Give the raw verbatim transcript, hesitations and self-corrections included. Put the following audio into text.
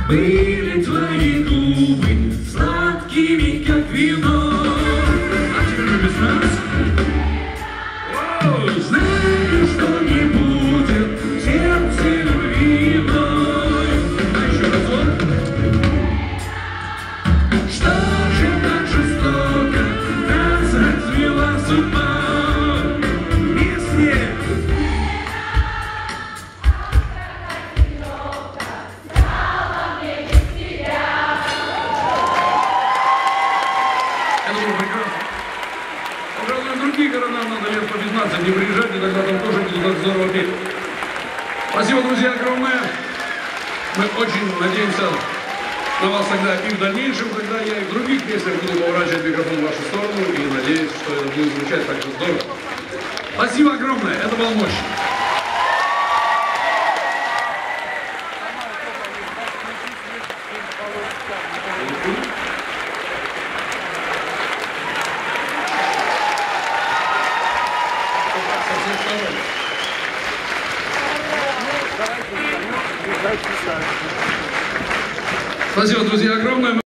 Были твои губы сладкими, как вино. А теперь же без нас. Знаю, что не будет в сердце любви вновь. А еще разок. Что же так жестоко нас развела судьба? Песни. Это было прекрасно. Пожалуй, в другие города надо лет по пятнадцать не приезжать, и тогда там тоже будет так здорово петь. Спасибо, друзья, огромное. Мы очень надеемся на вас тогда и в дальнейшем, когда я и в других песнях буду поворачивать микрофон в вашу сторону, и надеюсь, что это будет звучать так же здорово. Спасибо огромное, это было мощно. Спасибо, друзья, огромное.